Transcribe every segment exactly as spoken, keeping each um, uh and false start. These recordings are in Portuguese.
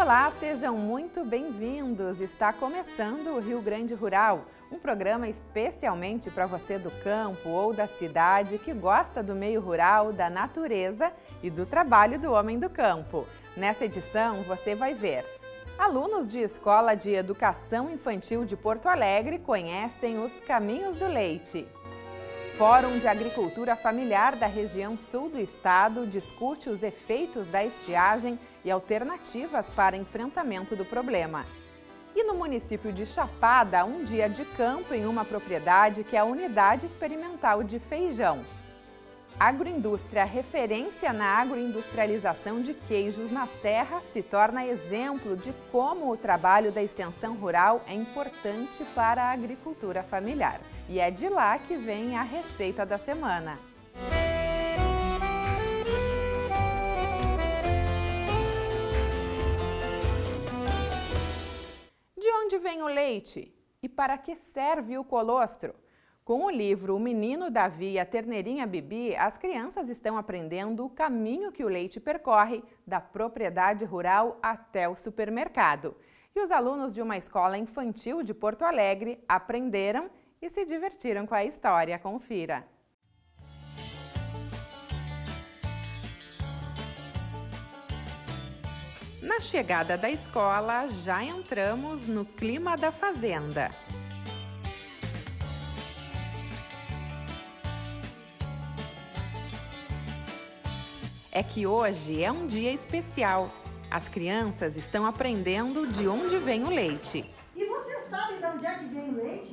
Olá, sejam muito bem-vindos! Está começando o Rio Grande Rural, um programa especialmente para você do campo ou da cidade que gosta do meio rural, da natureza e do trabalho do homem do campo. Nessa edição você vai ver: alunos de Escola de Educação Infantil de Porto Alegre conhecem os caminhos do leite. Fórum de Agricultura Familiar da região sul do estado discute os efeitos da estiagem e alternativas para enfrentamento do problema. E no município de Chapada, um dia de campo em uma propriedade que é a Unidade Experimental de Feijão. Agroindústria, referência na agroindustrialização de queijos na Serra, se torna exemplo de como o trabalho da extensão rural é importante para a agricultura familiar. E é de lá que vem a receita da semana. De onde vem o leite? E para que serve o colostro? Com o livro O Menino Davi e a Terneirinha Bibi, as crianças estão aprendendo o caminho que o leite percorre da propriedade rural até o supermercado. E os alunos de uma escola infantil de Porto Alegre aprenderam e se divertiram com a história. Confira! Na chegada da escola, já entramos no clima da fazenda. É que hoje é um dia especial. As crianças estão aprendendo de onde vem o leite. E você sabe de onde é que vem o leite?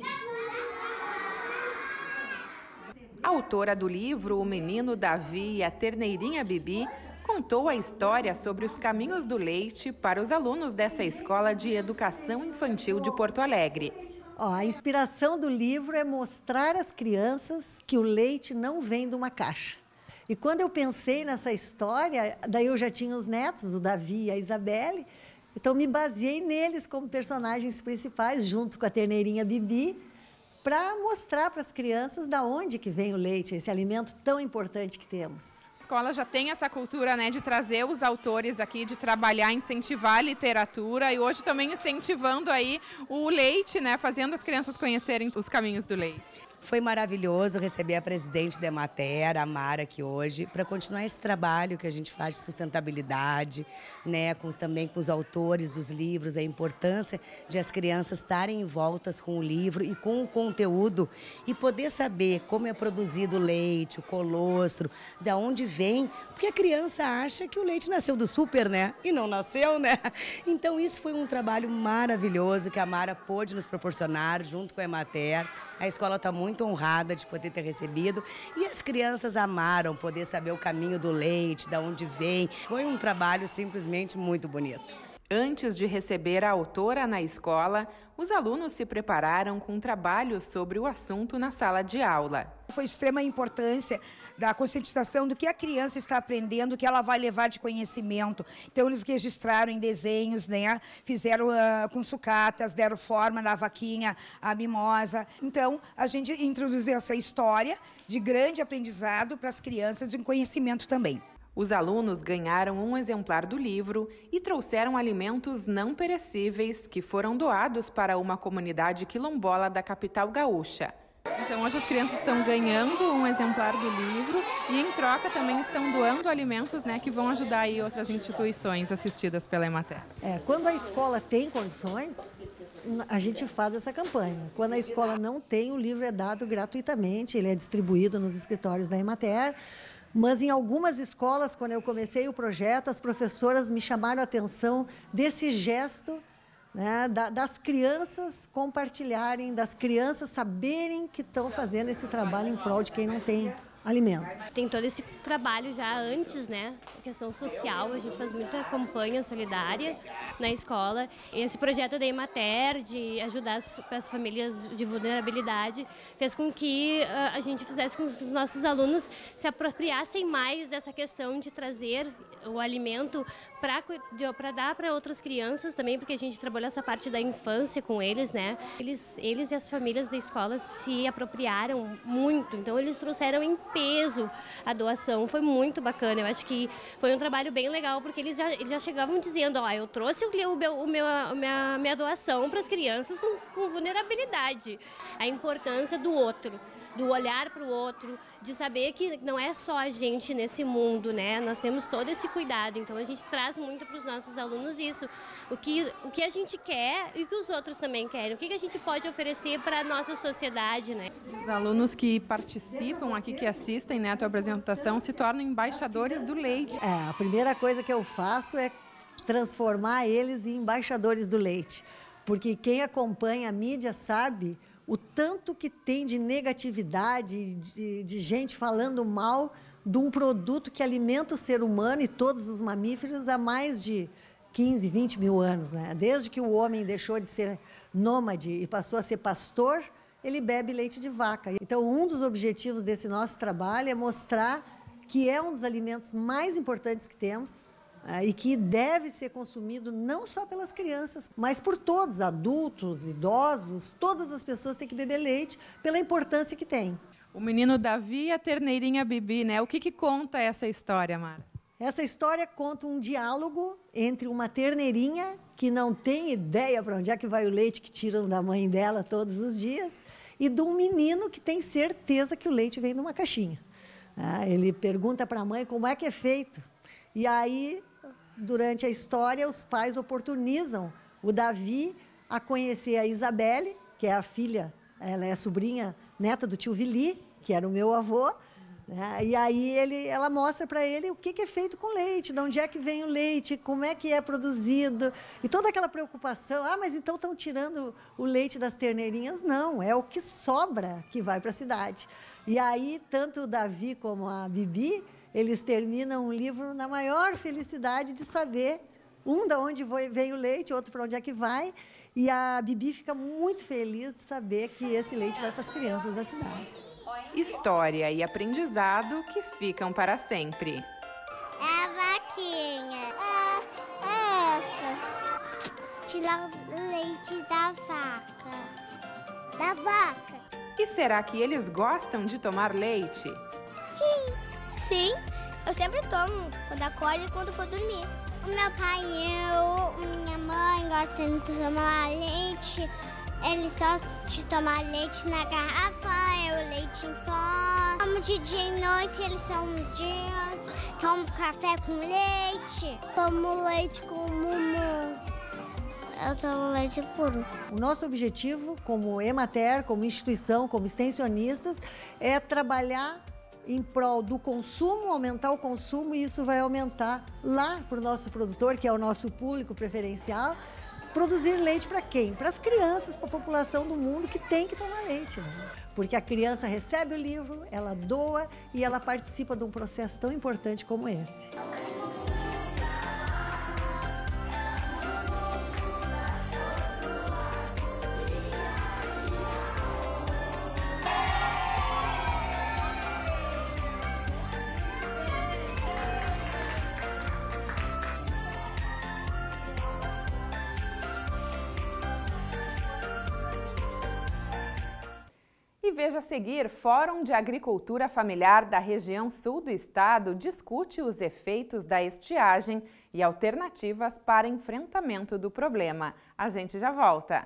A autora do livro O Menino Davi e a Terneirinha Bibi contou a história sobre os caminhos do leite para os alunos dessa escola de educação infantil de Porto Alegre. Ó, a inspiração do livro é mostrar às crianças que o leite não vem de uma caixa. E quando eu pensei nessa história, daí eu já tinha os netos, o Davi e a Isabelle, então me baseei neles como personagens principais, junto com a Terneirinha Bibi, para mostrar para as crianças da onde que vem o leite, esse alimento tão importante que temos. A escola já tem essa cultura, né, de trazer os autores aqui, de trabalhar, incentivar a literatura e hoje também incentivando aí o leite, né, fazendo as crianças conhecerem os caminhos do leite. Foi maravilhoso receber a presidente da Emater, a Mara, aqui hoje, para continuar esse trabalho que a gente faz de sustentabilidade, né, com, também com os autores dos livros, a importância de as crianças estarem envoltas com o livro e com o conteúdo e poder saber como é produzido o leite, o colostro, de onde vem, porque a criança acha que o leite nasceu do super, né? E não nasceu, né? Então isso foi um trabalho maravilhoso que a Mara pôde nos proporcionar junto com a Emater. A escola está muito muito honrada de poder ter recebido e as crianças amaram poder saber o caminho do leite, de onde vem. Foi um trabalho simplesmente muito bonito. Antes de receber a autora na escola, os alunos se prepararam com um trabalho sobre o assunto na sala de aula. Foi de extrema importância da conscientização do que a criança está aprendendo, que ela vai levar de conhecimento. Então, eles registraram em desenhos, né? Fizeram uh, com sucatas, deram forma na vaquinha, a mimosa. Então, a gente introduziu essa história de grande aprendizado para as crianças, de conhecimento também. Os alunos ganharam um exemplar do livro e trouxeram alimentos não perecíveis que foram doados para uma comunidade quilombola da capital gaúcha. Então hoje as crianças estão ganhando um exemplar do livro e em troca também estão doando alimentos, né, que vão ajudar aí outras instituições assistidas pela Emater. É, quando a escola tem condições, a gente faz essa campanha. Quando a escola não tem, o livro é dado gratuitamente, ele é distribuído nos escritórios da Emater. Mas em algumas escolas, quando eu comecei o projeto, as professoras me chamaram a atenção desse gesto, né, das crianças compartilharem, das crianças saberem que estão fazendo esse trabalho em prol de quem não tem alimento. Tem todo esse trabalho já antes, né? A questão social, a gente faz muita campanha solidária na escola. Esse projeto da Emater, de ajudar as, as famílias de vulnerabilidade, fez com que uh, a gente fizesse com que os nossos alunos se apropriassem mais dessa questão de trazer o alimento para dar para outras crianças também, porque a gente trabalhou essa parte da infância com eles, né? Eles, eles e as famílias da escola se apropriaram muito, então eles trouxeram em peso a doação, foi muito bacana. Eu acho que foi um trabalho bem legal, porque eles já, eles já chegavam dizendo, ó, eu trouxe o meu, o meu, a minha, minha doação para as crianças com, com vulnerabilidade, a importância do outro, do olhar para o outro, de saber que não é só a gente nesse mundo, né? Nós temos todo esse cuidado, então a gente traz muito para os nossos alunos isso, o que, o que a gente quer e o que os outros também querem, o que a gente pode oferecer para a nossa sociedade, né? Os alunos que participam aqui, que assistem, né, a tua apresentação, se tornam embaixadores do leite. É, a primeira coisa que eu faço é transformar eles em embaixadores do leite, porque quem acompanha a mídia sabe o tanto que tem de negatividade, de, de gente falando mal de um produto que alimenta o ser humano e todos os mamíferos há mais de quinze, vinte mil anos, né? Desde que o homem deixou de ser nômade e passou a ser pastor, ele bebe leite de vaca. Então, um dos objetivos desse nosso trabalho é mostrar que é um dos alimentos mais importantes que temos, e que deve ser consumido não só pelas crianças, mas por todos, adultos, idosos, todas as pessoas têm que beber leite pela importância que tem. O menino Davi e a terneirinha Bibi, né? O que, que conta essa história, Mara? Essa história conta um diálogo entre uma terneirinha que não tem ideia para onde é que vai o leite que tiram da mãe dela todos os dias e de um menino que tem certeza que o leite vem de uma caixinha. Ah, ele pergunta para a mãe como é que é feito. E aí, durante a história, os pais oportunizam o Davi a conhecer a Isabelle, que é a filha, ela é a sobrinha, neta do tio Vili, que era o meu avô, né? E aí ele, ela mostra para ele o que, que é feito com leite, de onde é que vem o leite, como é que é produzido, e toda aquela preocupação, ah, mas então estão tirando o leite das terneirinhas? Não, é o que sobra que vai para a cidade. E aí, tanto o Davi como a Bibi, eles terminam o livro na maior felicidade de saber, um de onde vem o leite, outro para onde é que vai, e a Bibi fica muito feliz de saber que esse leite vai para as crianças da cidade. História e aprendizado que ficam para sempre. É a vaquinha. É, é essa. Tirar o leite da vaca. Da vaca. E será que eles gostam de tomar leite? Sim. Sim, eu sempre tomo, quando acordo e quando for dormir. O meu pai e eu, minha mãe gostam de tomar leite. Eles gostam de tomar leite na garrafa, eu leite em pó. Tomo de dia e noite, eles tomam dias. Tomo café com leite. Tomo leite com mumu. Eu tomo leite puro. O nosso objetivo, como Emater, como instituição, como extensionistas, é trabalhar em prol do consumo, aumentar o consumo, e isso vai aumentar lá para o nosso produtor, que é o nosso público preferencial, produzir leite para quem? Para as crianças, para a população do mundo que tem que tomar leite, né? Porque a criança recebe o livro, ela doa e ela participa de um processo tão importante como esse. E veja a seguir, Fórum de Agricultura Familiar da região sul do estado discute os efeitos da estiagem e alternativas para enfrentamento do problema. A gente já volta.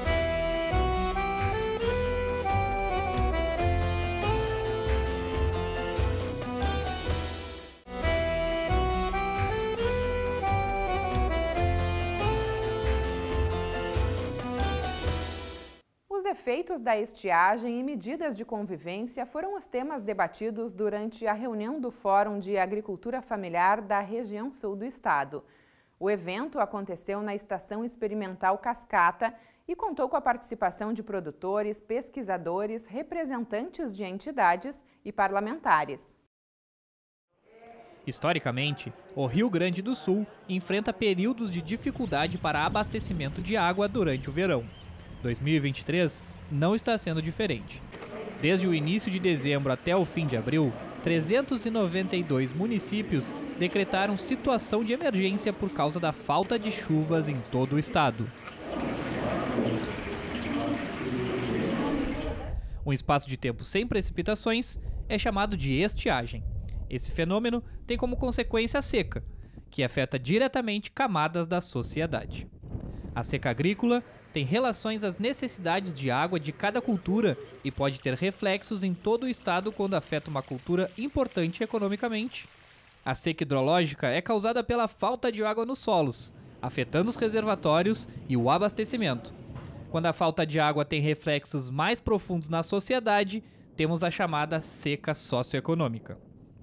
Os efeitos da estiagem e medidas de convivência foram os temas debatidos durante a reunião do Fórum de Agricultura Familiar da região sul do estado. O evento aconteceu na Estação Experimental Cascata e contou com a participação de produtores, pesquisadores, representantes de entidades e parlamentares. Historicamente, o Rio Grande do Sul enfrenta períodos de dificuldade para abastecimento de água durante o verão. dois mil e vinte e três não está sendo diferente. Desde o início de dezembro até o fim de abril, trezentos e noventa e dois municípios decretaram situação de emergência por causa da falta de chuvas em todo o estado. Um espaço de tempo sem precipitações é chamado de estiagem. Esse fenômeno tem como consequência a seca, que afeta diretamente camadas da sociedade. A seca agrícola tem relações às necessidades de água de cada cultura e pode ter reflexos em todo o estado quando afeta uma cultura importante economicamente. A seca hidrológica é causada pela falta de água nos solos, afetando os reservatórios e o abastecimento. Quando a falta de água tem reflexos mais profundos na sociedade, temos a chamada seca socioeconômica.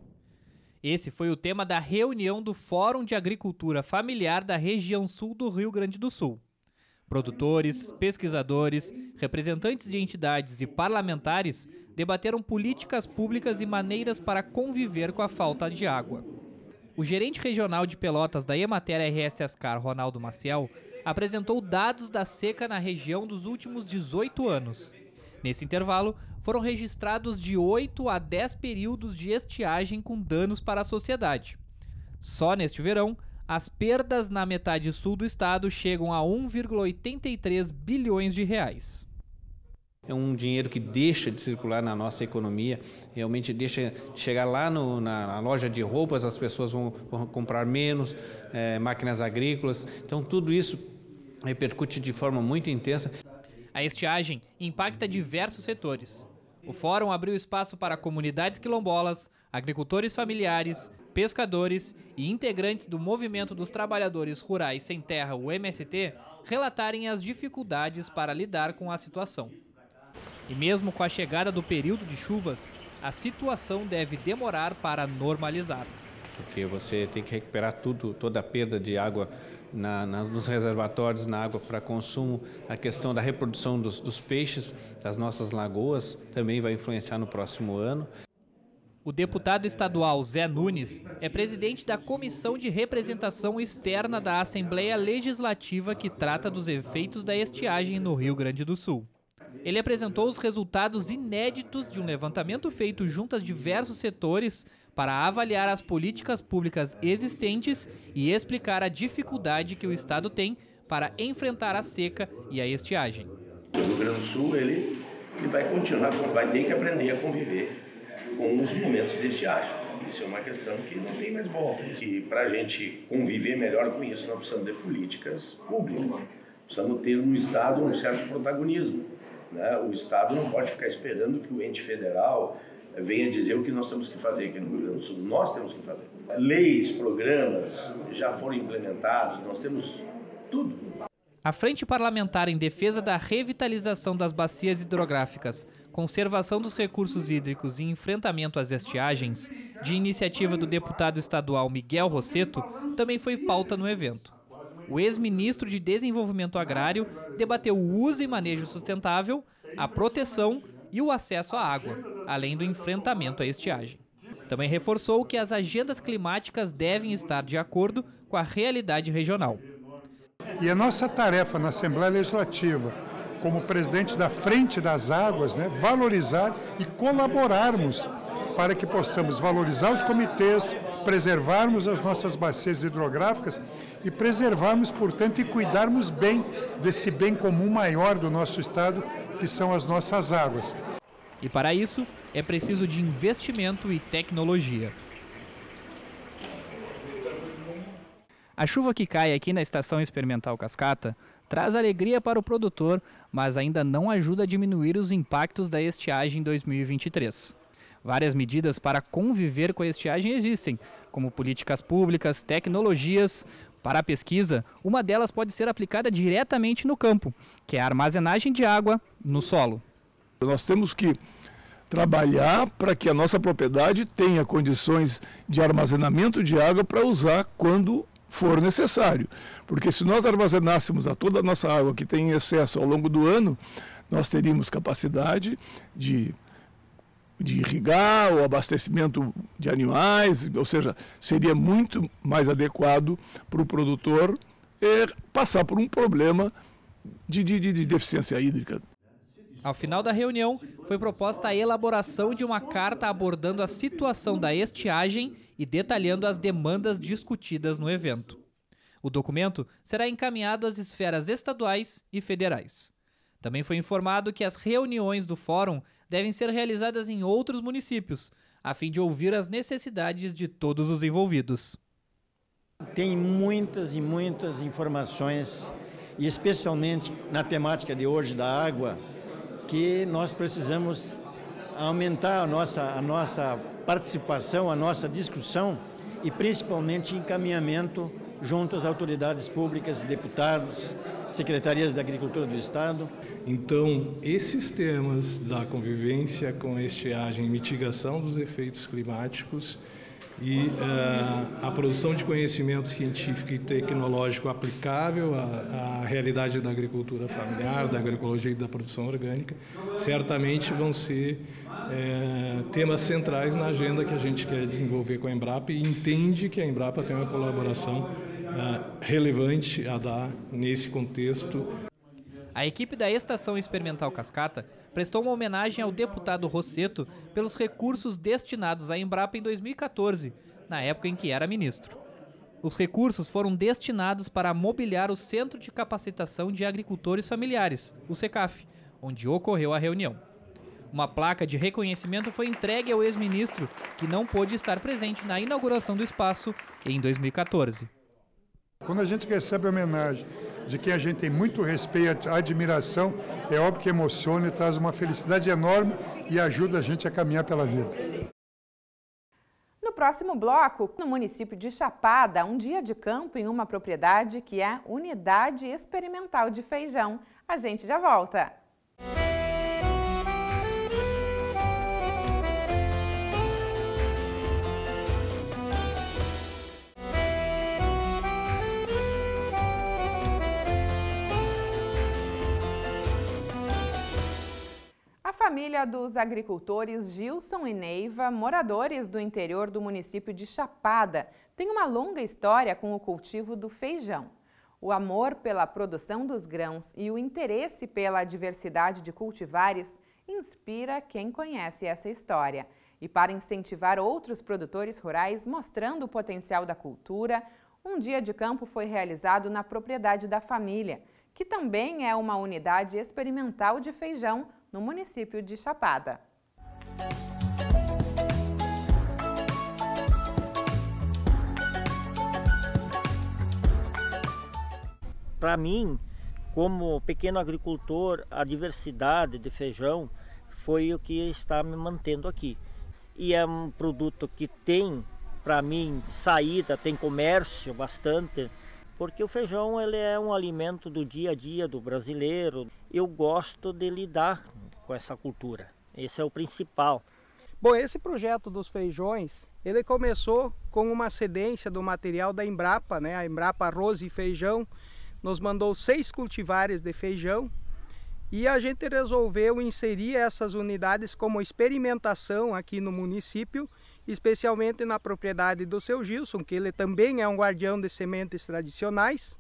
Esse foi o tema da reunião do Fórum de Agricultura Familiar da região sul do Rio Grande do Sul. Produtores, pesquisadores, representantes de entidades e parlamentares debateram políticas públicas e maneiras para conviver com a falta de água. O gerente regional de Pelotas da Emater R S Ascar, Ronaldo Maciel, apresentou dados da seca na região dos últimos dezoito anos. Nesse intervalo, foram registrados de oito a dez períodos de estiagem com danos para a sociedade. Só neste verão, as perdas na metade sul do estado chegam a um vírgula oitenta e três bilhões de reais. É um dinheiro que deixa de circular na nossa economia, realmente deixa de chegar lá no, na, na loja de roupas, as pessoas vão, vão comprar menos, é, máquinas agrícolas, então tudo isso repercute de forma muito intensa. A estiagem impacta diversos setores. O fórum abriu espaço para comunidades quilombolas, agricultores familiares, pescadores e integrantes do Movimento dos Trabalhadores Rurais Sem Terra, o M S T, relatarem as dificuldades para lidar com a situação. E mesmo com a chegada do período de chuvas, a situação deve demorar para normalizar. Porque você tem que recuperar tudo, toda a perda de água na, na, nos reservatórios, na água para consumo, a questão da reprodução dos, dos peixes, das nossas lagoas, também vai influenciar no próximo ano. O deputado estadual Zé Nunes é presidente da Comissão de Representação Externa da Assembleia Legislativa que trata dos efeitos da estiagem no Rio Grande do Sul. Ele apresentou os resultados inéditos de um levantamento feito junto a diversos setores para avaliar as políticas públicas existentes e explicar a dificuldade que o Estado tem para enfrentar a seca e a estiagem. O Rio Grande do Sul ele, ele vai continuar, vai ter que aprender a conviver com os momentos de estiagem. Isso é uma questão que não tem mais volta. E para a gente conviver melhor com isso, nós precisamos de políticas públicas. Precisamos ter no Estado um certo protagonismo. Né? O Estado não pode ficar esperando que o ente federal venha dizer o que nós temos que fazer aqui no Rio Grande do Sul. Nós temos que fazer. Leis, programas já foram implementados, nós temos tudo. A Frente Parlamentar em Defesa da Revitalização das Bacias Hidrográficas, Conservação dos Recursos Hídricos e Enfrentamento às Estiagens, de iniciativa do deputado estadual Miguel Rosseto, também foi pauta no evento. O ex-ministro de Desenvolvimento Agrário debateu o uso e manejo sustentável, a proteção e o acesso à água, além do enfrentamento à estiagem. Também reforçou que as agendas climáticas devem estar de acordo com a realidade regional. E a nossa tarefa na Assembleia Legislativa, como presidente da Frente das Águas, né, valorizar e colaborarmos para que possamos valorizar os comitês, preservarmos as nossas bacias hidrográficas e preservarmos, portanto, e cuidarmos bem desse bem comum maior do nosso Estado, que são as nossas águas. E para isso, é preciso de investimento e tecnologia. A chuva que cai aqui na Estação Experimental Cascata traz alegria para o produtor, mas ainda não ajuda a diminuir os impactos da estiagem em dois mil e vinte e três. Várias medidas para conviver com a estiagem existem, como políticas públicas, tecnologias. Para a pesquisa, uma delas pode ser aplicada diretamente no campo, que é a armazenagem de água no solo. Nós temos que trabalhar para que a nossa propriedade tenha condições de armazenamento de água para usar quando for necessário. Porque se nós armazenássemos a toda a nossa água que tem em excesso ao longo do ano, nós teríamos capacidade de, de irrigar o abastecimento de animais, ou seja, seria muito mais adequado para o produtor é, passar por um problema de, de, de deficiência hídrica. Ao final da reunião, foi proposta a elaboração de uma carta abordando a situação da estiagem e detalhando as demandas discutidas no evento. O documento será encaminhado às esferas estaduais e federais. Também foi informado que as reuniões do fórum devem ser realizadas em outros municípios, a fim de ouvir as necessidades de todos os envolvidos. Tem muitas e muitas informações, e especialmente na temática de hoje da água, que nós precisamos aumentar a nossa, a nossa participação, a nossa discussão e principalmente encaminhamento junto às autoridades públicas, deputados, secretarias da Agricultura do Estado. Então, esses temas da convivência com a estiagem, mitigação dos efeitos climáticos e uh, a produção de conhecimento científico e tecnológico aplicável à, à realidade da agricultura familiar, da agroecologia e da produção orgânica, certamente vão ser é, temas centrais na agenda que a gente quer desenvolver com a Embrapa e entende que a Embrapa tem uma colaboração uh, relevante a dar nesse contexto. A equipe da Estação Experimental Cascata prestou uma homenagem ao deputado Rosseto pelos recursos destinados à Embrapa em dois mil e quatorze, na época em que era ministro. Os recursos foram destinados para mobiliar o Centro de Capacitação de Agricultores Familiares, o SECAF, onde ocorreu a reunião. Uma placa de reconhecimento foi entregue ao ex-ministro, que não pôde estar presente na inauguração do espaço em dois mil e quatorze. Quando a gente recebe a homenagem de quem a gente tem muito respeito, admiração, é óbvio que emociona e traz uma felicidade enorme e ajuda a gente a caminhar pela vida. No próximo bloco, no município de Chapada, um dia de campo em uma propriedade que é Unidade Experimental de Feijão. A gente já volta! A família dos agricultores Gilson e Neiva, moradores do interior do município de Chapada, tem uma longa história com o cultivo do feijão. O amor pela produção dos grãos e o interesse pela diversidade de cultivares inspira quem conhece essa história. E para incentivar outros produtores rurais mostrando o potencial da cultura, um dia de campo foi realizado na propriedade da família, que também é uma unidade experimental de feijão no município de Chapada. Para mim, como pequeno agricultor, a diversidade de feijão foi o que está me mantendo aqui. E é um produto que tem, para mim, saída, tem comércio bastante, porque o feijão ele é um alimento do dia a dia do brasileiro. Eu gosto de lidar com essa cultura, esse é o principal. Bom, esse projeto dos feijões, ele começou com uma cedência do material da Embrapa, né? A Embrapa Arroz e Feijão nos mandou seis cultivares de feijão e a gente resolveu inserir essas unidades como experimentação aqui no município, especialmente na propriedade do seu Gilson, que ele também é um guardião de sementes tradicionais.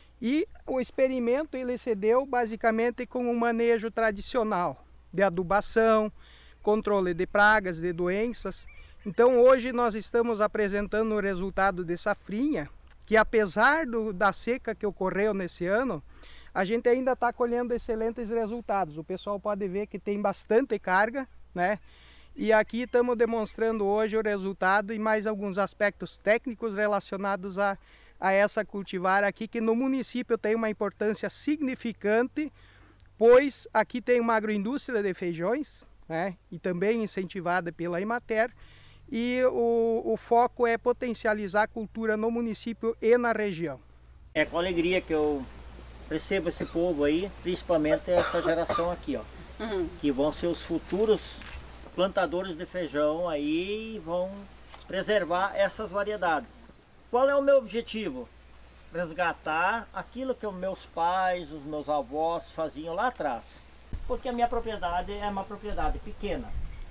E o experimento ele se deu basicamente com um manejo tradicional de adubação, controle de pragas, de doenças. Então hoje nós estamos apresentando o resultado de safrinha, que apesar do, da seca que ocorreu nesse ano, a gente ainda está colhendo excelentes resultados. O pessoal pode ver que tem bastante carga, né? E aqui estamos demonstrando hoje o resultado e mais alguns aspectos técnicos relacionados a, a essa cultivar aqui, que no município tem uma importância significante, pois aqui tem uma agroindústria de feijões, né, e também incentivada pela Emater, e o, o foco é potencializar a cultura no município e na região. É com alegria que eu recebo esse povo aí, principalmente essa geração aqui, ó, uhum. que vão ser os futuros plantadores de feijão aí e vão preservar essas variedades. Qual é o meu objetivo? Resgatar aquilo que os meus pais, os meus avós faziam lá atrás. Porque a minha propriedade é uma propriedade pequena.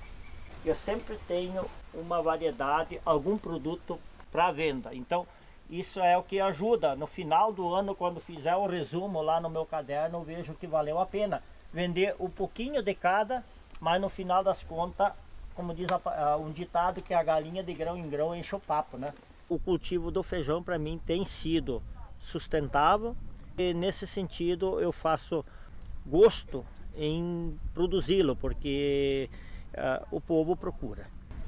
Eu sempre tenho uma variedade, algum produto para venda. Então, isso é o que ajuda. No final do ano, quando fizer o resumo lá no meu caderno, eu vejo que valeu a pena vender um pouquinho de cada, mas no final das contas, como diz a, a, um ditado, que a galinha de grão em grão enche o papo, né? O cultivo do feijão para mim tem sido sustentável e nesse sentido eu faço gosto em produzi-lo, porque uh, o povo procura.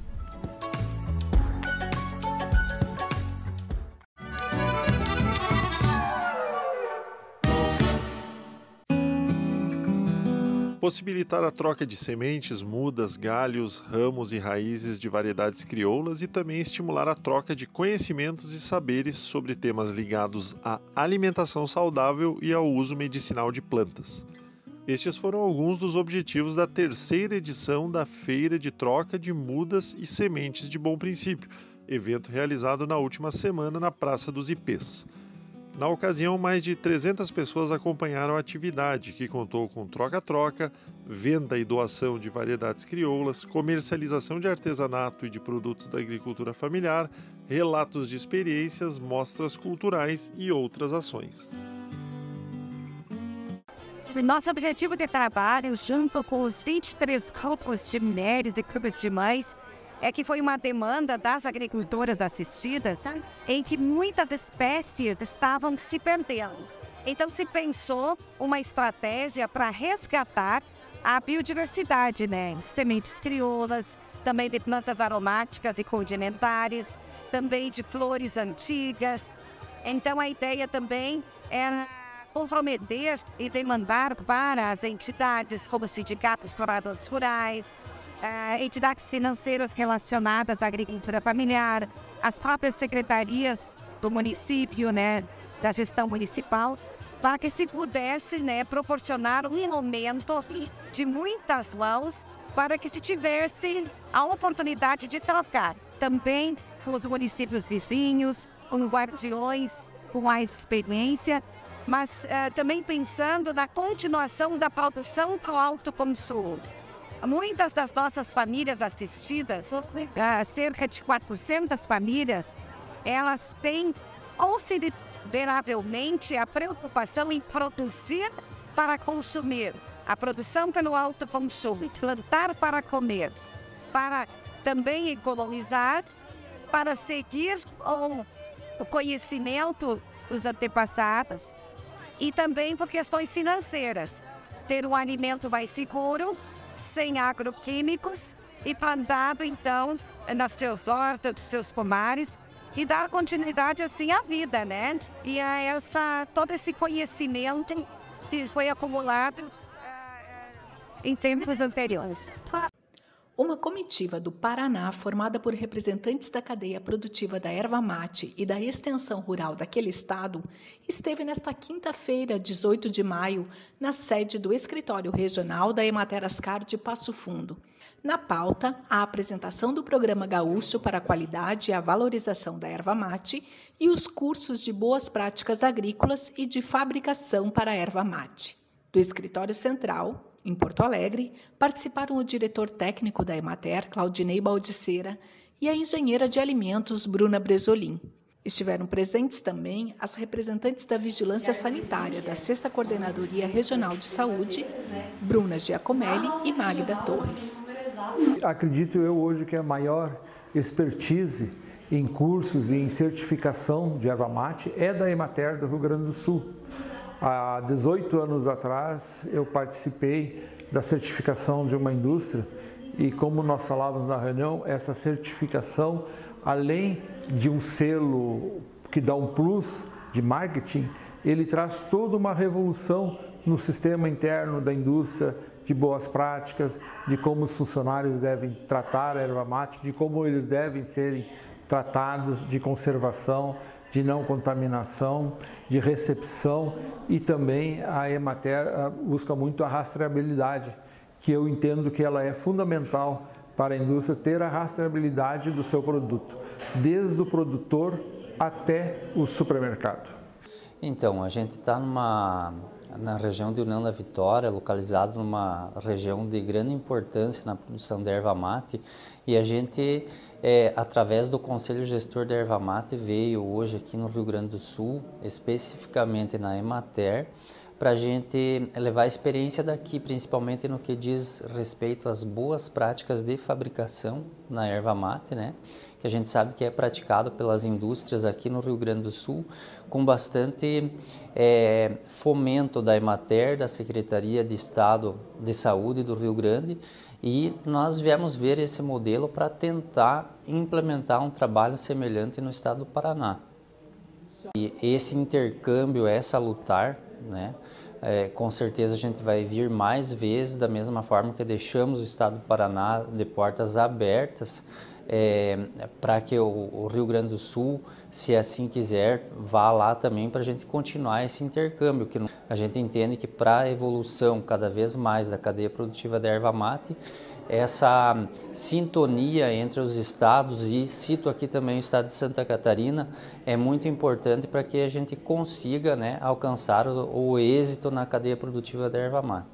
Possibilitar a troca de sementes, mudas, galhos, ramos e raízes de variedades crioulas e também estimular a troca de conhecimentos e saberes sobre temas ligados à alimentação saudável e ao uso medicinal de plantas. Estes foram alguns dos objetivos da terceira edição da Feira de Troca de Mudas e Sementes de Bom Princípio, evento realizado na última semana na Praça dos Ipês. Na ocasião, mais de trezentas pessoas acompanharam a atividade, que contou com troca-troca, venda e doação de variedades crioulas, comercialização de artesanato e de produtos da agricultura familiar, relatos de experiências, mostras culturais e outras ações. Nosso objetivo de trabalho, junto com os vinte e três grupos de mulheres e grupos de mães, é que foi uma demanda das agricultoras assistidas em que muitas espécies estavam se perdendo. Então se pensou uma estratégia para resgatar a biodiversidade, né? Sementes crioulas, também de plantas aromáticas e condimentares, também de flores antigas. Então a ideia também era comprometer e demandar para as entidades como sindicatos trabalhadores rurais, Uh, entidades financeiras relacionadas à agricultura familiar, as próprias secretarias do município, né, da gestão municipal, para que se pudesse, né, proporcionar um momento de muitas mãos para que se tivesse a oportunidade de trocar. Também com os municípios vizinhos, com guardiões com mais experiência, mas uh, também pensando na continuação da produção para o alto consumo. Muitas das nossas famílias assistidas, cerca de quatrocentas famílias, elas têm consideravelmente a preocupação em produzir para consumir, a produção pelo alto consumo, plantar para comer, para também economizar, para seguir o conhecimento dos antepassados e também por questões financeiras, ter um alimento mais seguro, sem agroquímicos e plantado então nas suas hortas, nos seus pomares e dar continuidade assim à vida, né? E a essa, todo esse conhecimento que foi acumulado uh, em tempos anteriores. Uma comitiva do Paraná, formada por representantes da cadeia produtiva da erva mate e da extensão rural daquele estado, esteve nesta quinta-feira, dezoito de maio, na sede do Escritório Regional da Emater Ascar de Passo Fundo. Na pauta, a apresentação do Programa Gaúcho para a Qualidade e a Valorização da Erva Mate e os cursos de boas práticas agrícolas e de fabricação para a erva mate. Do Escritório Central, em Porto Alegre, participaram o diretor técnico da Emater, Claudinei Baldiceira, e a engenheira de alimentos, Bruna Bresolim. Estiveram presentes também as representantes da Vigilância Sanitária da sexta Coordenadoria Regional de Saúde, Bruna Giacomelli e Magda Torres. Acredito eu hoje que a maior expertise em cursos e em certificação de erva mate é da Emater do Rio Grande do Sul. Há dezoito anos atrás, eu participei da certificação de uma indústria e, como nós falávamos na reunião, essa certificação, além de um selo que dá um plus de marketing, ele traz toda uma revolução no sistema interno da indústria, de boas práticas, de como os funcionários devem tratar a erva mate, de como eles devem serem tratados, de conservação, de não contaminação, de recepção, e também a Emater busca muito a rastreabilidade, que eu entendo que ela é fundamental para a indústria ter a rastreabilidade do seu produto, desde o produtor até o supermercado. Então, a gente está numa na região de União da Vitória, localizado numa região de grande importância na produção da erva mate, e a gente, é, através do Conselho Gestor da Erva Mate, veio hoje aqui no Rio Grande do Sul, especificamente na Emater, para a gente levar a experiência daqui, principalmente no que diz respeito às boas práticas de fabricação na erva mate, né? Que a gente sabe que é praticado pelas indústrias aqui no Rio Grande do Sul, com bastante é, fomento da Emater, da Secretaria de Estado de Saúde do Rio Grande, e nós viemos ver esse modelo para tentar implementar um trabalho semelhante no estado do Paraná. E esse intercâmbio é salutar, né? É, com certeza a gente vai vir mais vezes, da mesma forma que deixamos o estado do Paraná de portas abertas, é, para que o, o Rio Grande do Sul, se assim quiser, vá lá também para a gente continuar esse intercâmbio, que a gente entende que para a evolução cada vez mais da cadeia produtiva da erva mate, essa sintonia entre os estados, e cito aqui também o estado de Santa Catarina, é muito importante para que a gente consiga, né, alcançar o, o êxito na cadeia produtiva da erva mate.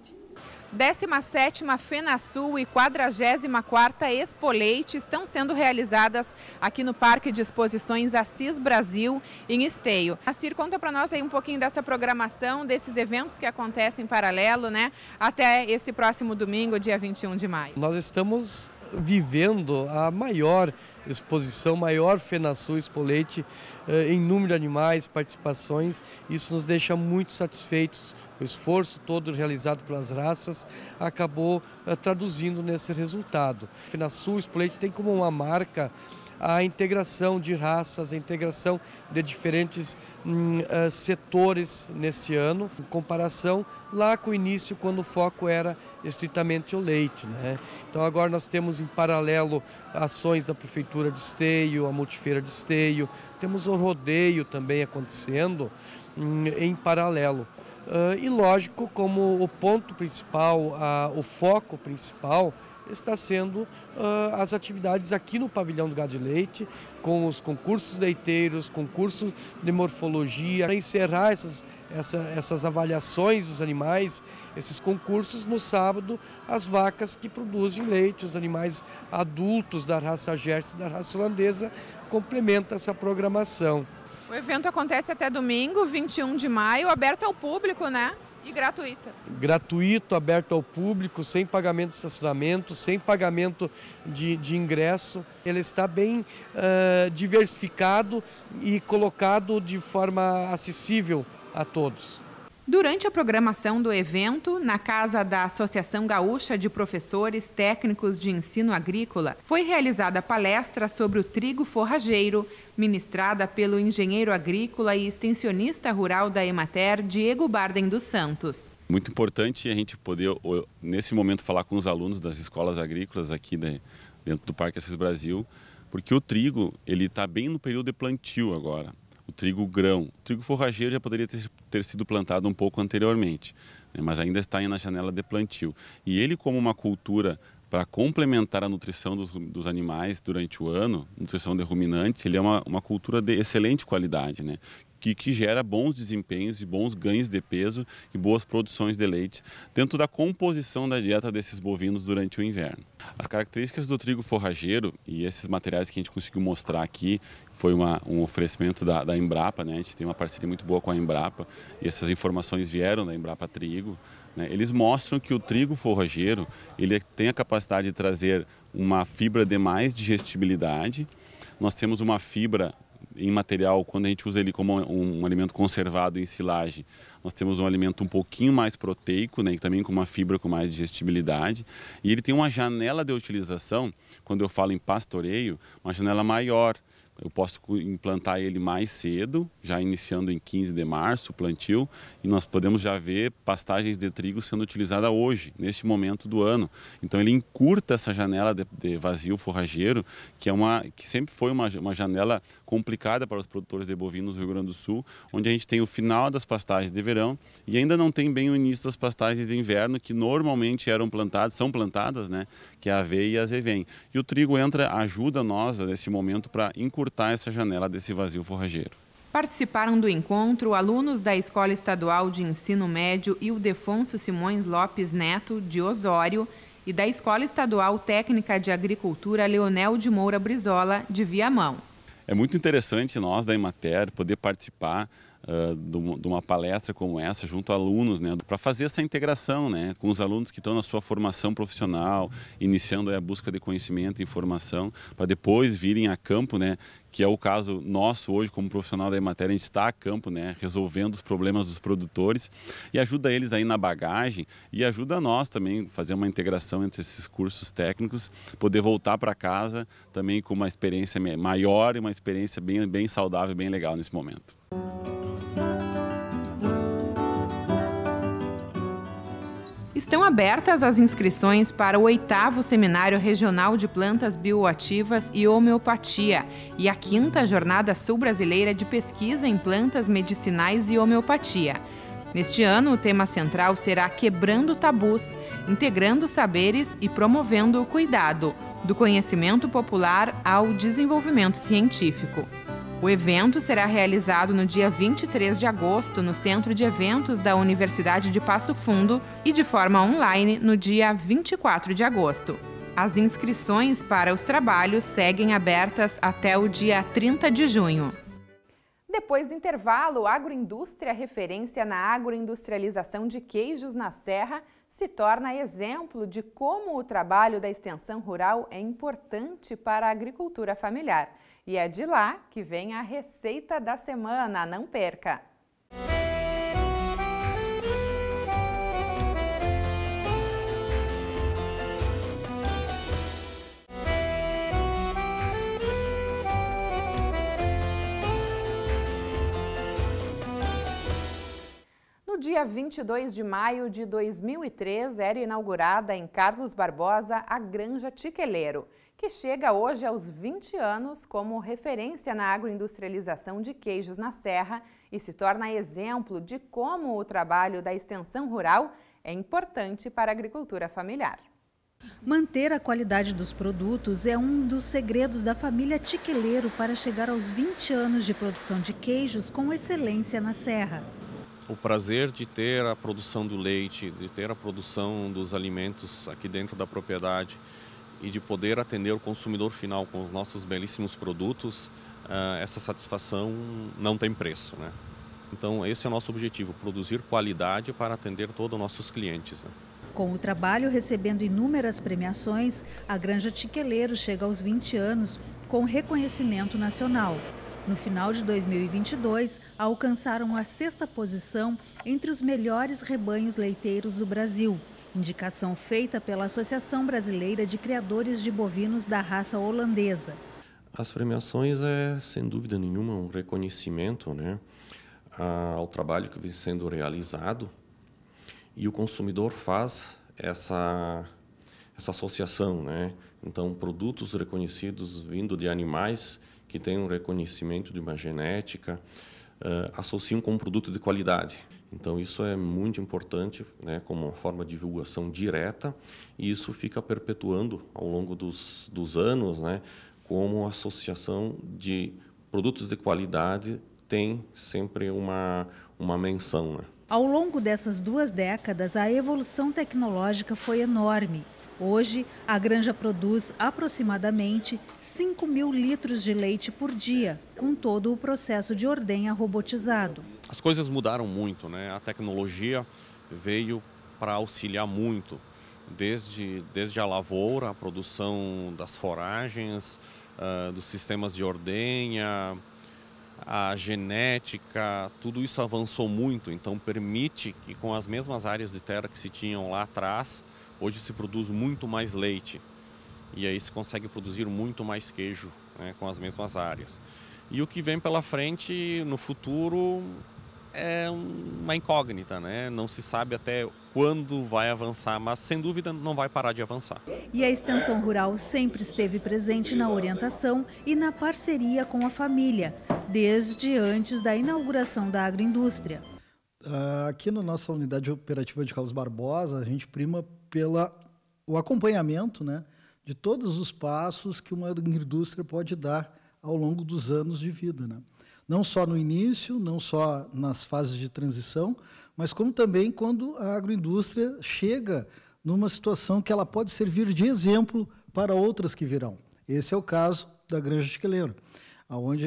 décima sétima FenaSul e quadragésima quarta Expo Leite estão sendo realizadas aqui no Parque de Exposições Assis Brasil, em Esteio. Acir, conta para nós aí um pouquinho dessa programação, desses eventos que acontecem em paralelo, né, até esse próximo domingo, dia vinte e um de maio. Nós estamos vivendo a maior exposição, maior FenaSul Expo Leite em número de animais, participações. Isso nos deixa muito satisfeitos. O esforço todo realizado pelas raças acabou uh, traduzindo nesse resultado. A FenaSul Expo Leite tem como uma marca a integração de raças, a integração de diferentes hum, uh, setores neste ano, em comparação lá com o início, quando o foco era estritamente o leite, né? Então agora nós temos em paralelo ações da Prefeitura de Esteio, a Multifeira de Esteio, temos o rodeio também acontecendo hum, em paralelo. Uh, e lógico, como o ponto principal, uh, o foco principal está sendo uh, as atividades aqui no Pavilhão do Gado de Leite, com os concursos leiteiros, concursos de morfologia, para encerrar essas, essa, essas avaliações dos animais, esses concursos no sábado, as vacas que produzem leite, os animais adultos da raça Jersey e da raça holandesa, complementam essa programação. O evento acontece até domingo, vinte e um de maio, aberto ao público, né? E gratuito. Gratuito, aberto ao público, sem pagamento de estacionamento, sem pagamento de, de ingresso. Ele está bem uh, diversificado e colocado de forma acessível a todos. Durante a programação do evento, na casa da Associação Gaúcha de Professores Técnicos de Ensino Agrícola, foi realizada palestra sobre o trigo forrageiro, ministrada pelo engenheiro agrícola e extensionista rural da Emater, Diego Bardem dos Santos. Muito importante a gente poder, nesse momento, falar com os alunos das escolas agrícolas aqui dentro do Parque Assis Brasil, porque o trigo ele está bem no período de plantio agora. O trigo grão, o trigo forrageiro já poderia ter, ter sido plantado um pouco anteriormente, né, mas ainda está na janela de plantio. E ele, como uma cultura para complementar a nutrição dos, dos animais durante o ano, nutrição de ruminantes, ele é uma, uma cultura de excelente qualidade, né? Que, que gera bons desempenhos e bons ganhos de peso e boas produções de leite dentro da composição da dieta desses bovinos durante o inverno. As características do trigo forrageiro e esses materiais que a gente conseguiu mostrar aqui foi uma, um oferecimento da, da Embrapa, né? A gente tem uma parceria muito boa com a Embrapa e essas informações vieram da Embrapa Trigo, né? Eles mostram que o trigo forrageiro ele tem a capacidade de trazer uma fibra de mais digestibilidade. Nós temos uma fibra em material, quando a gente usa ele como um, um alimento conservado em silagem, nós temos um alimento um pouquinho mais proteico, né, e também com uma fibra com mais digestibilidade. E ele tem uma janela de utilização, quando eu falo em pastoreio, uma janela maior. Eu posso implantar ele mais cedo, já iniciando em quinze de março, o plantio, e nós podemos já ver pastagens de trigo sendo utilizada hoje, neste momento do ano. Então ele encurta essa janela de, de vazio forrageiro, que, é uma, que sempre foi uma, uma janela complicada para os produtores de bovinos do Rio Grande do Sul, onde a gente tem o final das pastagens de verão e ainda não tem bem o início das pastagens de inverno, que normalmente eram plantadas, são plantadas, né, que é a aveia e a azevém. E o trigo entra, ajuda nós nesse momento para encurtar essa janela desse vazio forrageiro. Participaram do encontro alunos da Escola Estadual de Ensino Médio Ildefonso Simões Lopes Neto, de Osório, e da Escola Estadual Técnica de Agricultura Leonel de Moura Brizola, de Viamão. É muito interessante nós da Emater poder participar uh, de uma palestra como essa, junto a alunos, né, para fazer essa integração, né, com os alunos que estão na sua formação profissional, iniciando aí a busca de conhecimento e informação, para depois virem a campo, né, que é o caso nosso hoje como profissional da Emater, a gente está a campo, né, resolvendo os problemas dos produtores e ajuda eles aí na bagagem e ajuda nós também a fazer uma integração entre esses cursos técnicos, poder voltar para casa também com uma experiência maior e uma experiência bem, bem saudável, bem legal nesse momento. Estão abertas as inscrições para o oitavo Seminário Regional de Plantas Bioativas e Homeopatia e a quinta Jornada Sul-Brasileira de Pesquisa em Plantas Medicinais e Homeopatia. Neste ano, o tema central será Quebrando Tabus, integrando saberes e promovendo o cuidado, do conhecimento popular ao desenvolvimento científico. O evento será realizado no dia vinte e três de agosto no Centro de Eventos da Universidade de Passo Fundo e de forma online no dia vinte e quatro de agosto. As inscrições para os trabalhos seguem abertas até o dia trinta de junho. Depois do intervalo, Agroindústria, referência na agroindustrialização de queijos na Serra, se torna exemplo de como o trabalho da extensão rural é importante para a agricultura familiar. E é de lá que vem a receita da semana, não perca! No dia vinte e dois de maio de dois mil e três, era inaugurada em Carlos Barbosa a Granja Tiqueleiro, que chega hoje aos vinte anos como referência na agroindustrialização de queijos na Serra e se torna exemplo de como o trabalho da extensão rural é importante para a agricultura familiar. Manter a qualidade dos produtos é um dos segredos da família Tiqueleiro para chegar aos vinte anos de produção de queijos com excelência na Serra. O prazer de ter a produção do leite, de ter a produção dos alimentos aqui dentro da propriedade e de poder atender o consumidor final com os nossos belíssimos produtos, essa satisfação não tem preço, né? Então esse é o nosso objetivo, produzir qualidade para atender todos os nossos clientes, né? Com o trabalho recebendo inúmeras premiações, a Granja Tiqueleiro chega aos vinte anos com reconhecimento nacional. No final de dois mil e vinte e dois, alcançaram a sexta posição entre os melhores rebanhos leiteiros do Brasil, indicação feita pela Associação Brasileira de Criadores de Bovinos da Raça Holandesa. As premiações é, sem dúvida nenhuma, um reconhecimento, né, ao trabalho que vem sendo realizado, e o consumidor faz essa, essa associação, né? Então, produtos reconhecidos vindo de animais que têm um reconhecimento de uma genética, uh, associam com um produto de qualidade. Então, isso é muito importante, né, como uma forma de divulgação direta, e isso fica perpetuando ao longo dos, dos anos, né, como a associação de produtos de qualidade tem sempre uma, uma menção, né? Ao longo dessas duas décadas, a evolução tecnológica foi enorme. Hoje, a granja produz aproximadamente cinco mil litros de leite por dia, com todo o processo de ordenha robotizado. As coisas mudaram muito, né? A tecnologia veio para auxiliar muito, desde, desde a lavoura, a produção das foragens, uh, dos sistemas de ordenha, a genética, tudo isso avançou muito, então permite que com as mesmas áreas de terra que se tinham lá atrás, hoje se produz muito mais leite e aí se consegue produzir muito mais queijo, né, com as mesmas áreas. E o que vem pela frente no futuro é uma incógnita, né? Não se sabe até quando vai avançar, mas sem dúvida não vai parar de avançar. E a extensão rural sempre esteve presente na orientação e na parceria com a família, desde antes da inauguração da agroindústria. Aqui na nossa unidade operativa de Carlos Barbosa, a gente prima pela o acompanhamento, né, de todos os passos que uma agroindústria pode dar ao longo dos anos de vida, né? Não só no início, não só nas fases de transição, mas como também quando a agroindústria chega numa situação que ela pode servir de exemplo para outras que virão. Esse é o caso da Granja Tiqueleiro, onde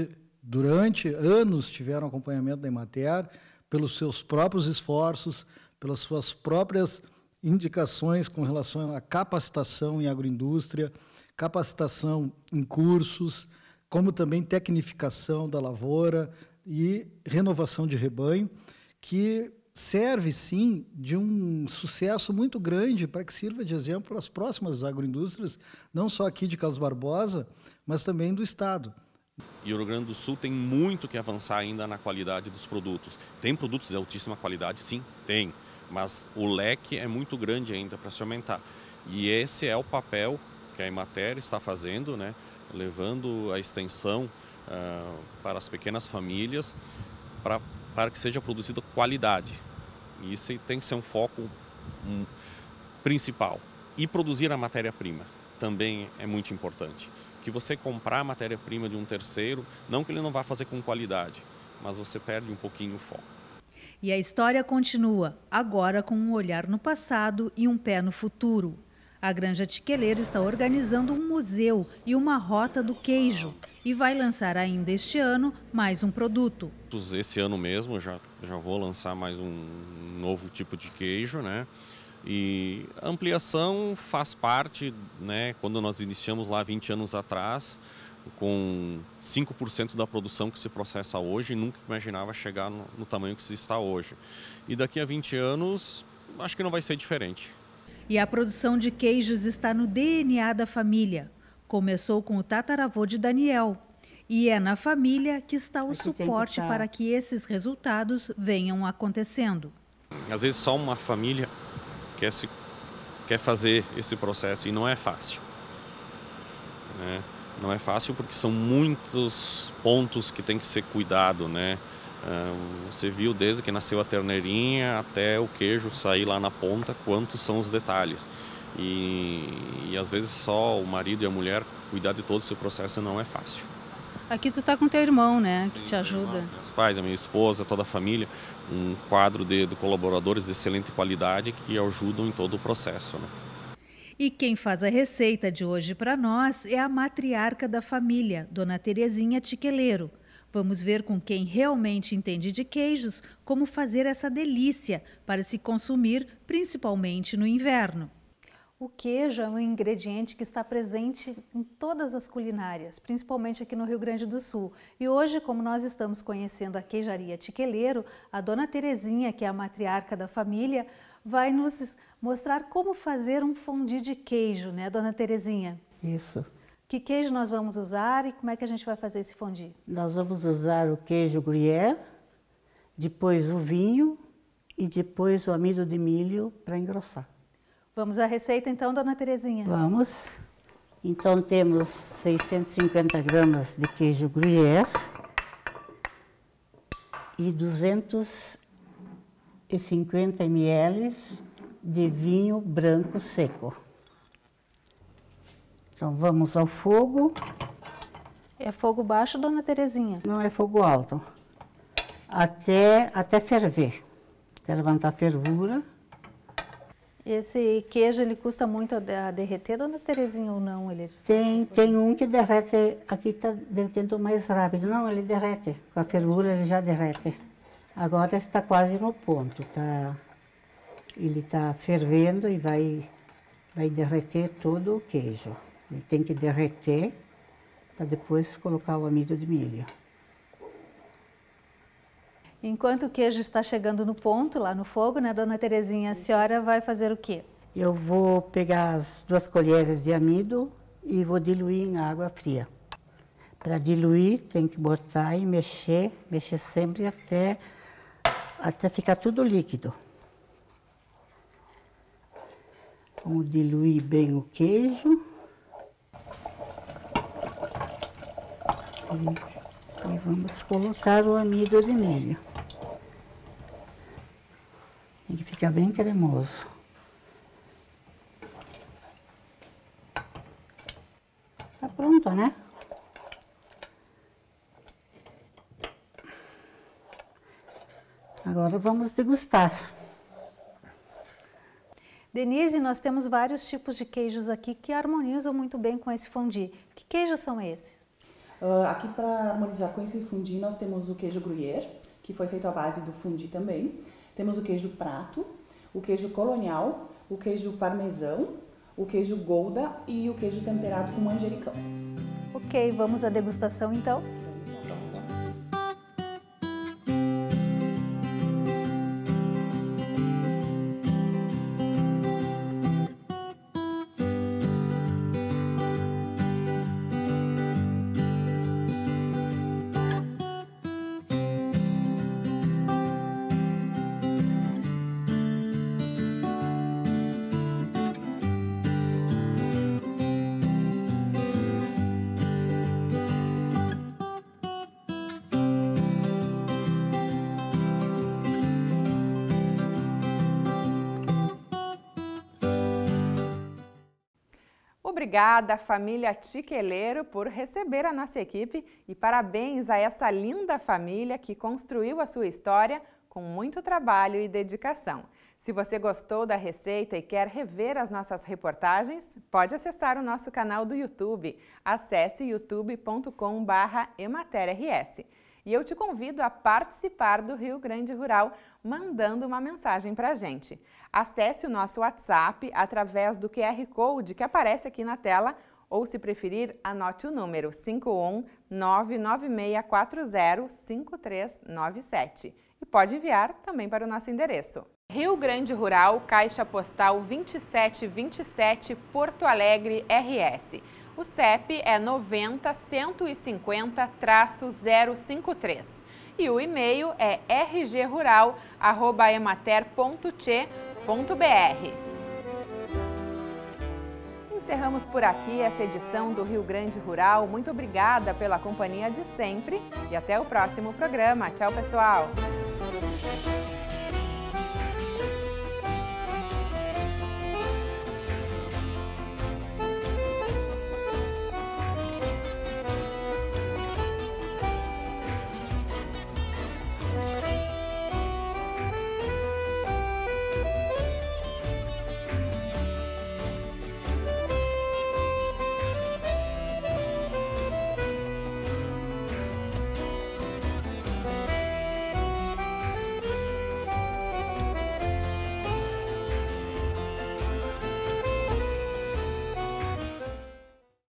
durante anos tiveram acompanhamento da Emater, pelos seus próprios esforços, pelas suas próprias indicações com relação à capacitação em agroindústria, capacitação em cursos, como também tecnificação da lavoura e renovação de rebanho, que serve, sim, de um sucesso muito grande para que sirva de exemplo para as próximas agroindústrias, não só aqui de Carlos Barbosa, mas também do Estado. E o Rio Grande do Sul tem muito que avançar ainda na qualidade dos produtos. Tem produtos de altíssima qualidade? Sim, tem. Mas o leque é muito grande ainda para se aumentar. E esse é o papel que a Emater está fazendo, né? Levando a extensão uh, para as pequenas famílias, para, para que seja produzida qualidade. E isso tem que ser um foco um, principal. E produzir a matéria-prima também é muito importante. Que você comprar a matéria-prima de um terceiro, não que ele não vá fazer com qualidade, mas você perde um pouquinho o foco. E a história continua, agora com um olhar no passado e um pé no futuro. A Granja Tiqueleiro está organizando um museu e uma rota do queijo e vai lançar ainda este ano mais um produto. Esse ano mesmo já, já vou lançar mais um novo tipo de queijo, né? E a ampliação faz parte, né, quando nós iniciamos lá vinte anos atrás, com cinco por cento da produção que se processa hoje, nunca imaginava chegar no, no tamanho que se está hoje. E daqui a vinte anos, acho que não vai ser diferente. E a produção de queijos está no D N A da família. Começou com o tataravô de Daniel. E é na família que está o Aqui suporte que para que esses resultados venham acontecendo. Às vezes só uma família quer, se, quer fazer esse processo e não é fácil. Né? Não é fácil porque são muitos pontos que tem que ser cuidado, né? Você viu desde que nasceu a terneirinha até o queijo sair lá na ponta, quantos são os detalhes. E, e às vezes só o marido e a mulher cuidar de todo esse processo não é fácil. Aqui tu tá com teu irmão, né, que Sim, te ajuda. Irmão, meus pais, a minha esposa, toda a família, um quadro de, de colaboradores de excelente qualidade que ajudam em todo o processo, né? E quem faz a receita de hoje para nós é a matriarca da família, Dona Terezinha Tiqueleiro. Vamos ver com quem realmente entende de queijos como fazer essa delícia para se consumir, principalmente no inverno. O queijo é um ingrediente que está presente em todas as culinárias, principalmente aqui no Rio Grande do Sul. E hoje, como nós estamos conhecendo a queijaria Tiqueleiro, a Dona Terezinha, que é a matriarca da família, vai nos mostrar como fazer um fondue de queijo, né, Dona Terezinha? Isso. Que queijo nós vamos usar e como é que a gente vai fazer esse fondue? Nós vamos usar o queijo gruyère, depois o vinho e depois o amido de milho para engrossar. Vamos à receita então, Dona Terezinha? Vamos. Então temos seiscentos e cinquenta gramas de queijo gruyère e duzentos e cinquenta mililitros de vinho branco seco. Então vamos ao fogo. É fogo baixo, Dona Terezinha? Não, é fogo alto. Até, até ferver, até levantar a fervura. Esse queijo, ele custa muito a derreter, Dona Terezinha, ou não? Ele... Tem, tem um que derrete, aqui está derretendo mais rápido. Não, ele derrete, com a fervura ele já derrete. Agora está quase no ponto, tá? Ele está fervendo e vai, vai derreter todo o queijo. Ele tem que derreter para depois colocar o amido de milho. Enquanto o queijo está chegando no ponto, lá no fogo, né, Dona Terezinha, a senhora vai fazer o quê? Eu vou pegar as duas colheres de amido e vou diluir em água fria. Para diluir, tem que botar e mexer, mexer sempre até, até ficar tudo líquido. Vamos diluir bem o queijo. E, e vamos colocar o amido de milho. Tem que ficar bem cremoso. Tá pronto, né? Agora vamos degustar. Denise, nós temos vários tipos de queijos aqui que harmonizam muito bem com esse fondue. Que queijos são esses? Uh, aqui para harmonizar com esse fundi nós temos o queijo gruyère, que foi feito à base do fundi também. Temos o queijo prato, o queijo colonial, o queijo parmesão, o queijo gouda e o queijo temperado com manjericão. Ok, vamos à degustação então? Obrigada, família Tiqueleiro, por receber a nossa equipe e parabéns a essa linda família que construiu a sua história com muito trabalho e dedicação. Se você gostou da receita e quer rever as nossas reportagens, pode acessar o nosso canal do YouTube. Acesse youtube ponto com barra emater R S. E eu te convido a participar do Rio Grande Rural mandando uma mensagem para a gente. Acesse o nosso WhatsApp através do Q R Code que aparece aqui na tela ou, se preferir, anote o número cinco um nove nove seis quatro zero cinco três nove sete. E pode enviar também para o nosso endereço. Rio Grande Rural, Caixa Postal vinte e sete vinte e sete, Porto Alegre, R S. O C E P é noventa, cento e cinquenta, zero cinco três. E o e-mail é r g rural arroba emater ponto tche ponto b r. Encerramos por aqui essa edição do Rio Grande Rural. Muito obrigada pela companhia de sempre e até o próximo programa. Tchau, pessoal!